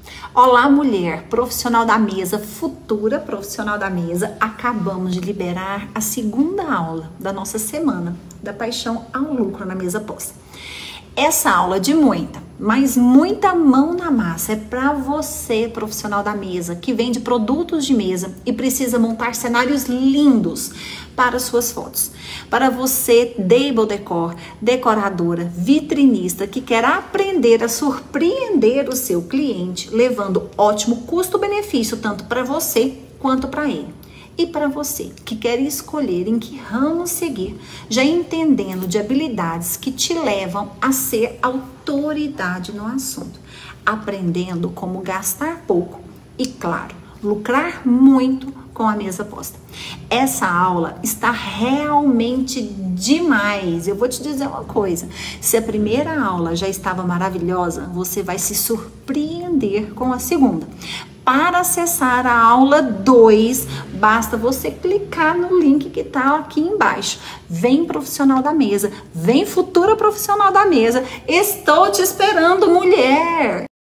Olá, mulher, profissional da mesa, futura profissional da mesa. Acabamos de liberar a segunda aula da nossa semana da paixão ao lucro na mesa posta. Essa aula de muita, mas muita mão na massa é para você, profissional da mesa, que vende produtos de mesa e precisa montar cenários lindos para suas fotos. Para você, table decor, decoradora, vitrinista, que quer aprender a surpreender o seu cliente, levando ótimo custo-benefício tanto para você quanto para ele. E para você que quer escolher em que ramo seguir, já entendendo de habilidades que te levam a ser autoridade no assunto, aprendendo como gastar pouco e, claro, lucrar muito com a mesa posta. Essa aula está realmente demais. Eu vou te dizer uma coisa, se a primeira aula já estava maravilhosa, você vai se surpreender com a segunda. Para acessar a aula 2, basta você clicar no link que está aqui embaixo. Vem profissional da mesa, vem futura profissional da mesa. Estou te esperando, mulher!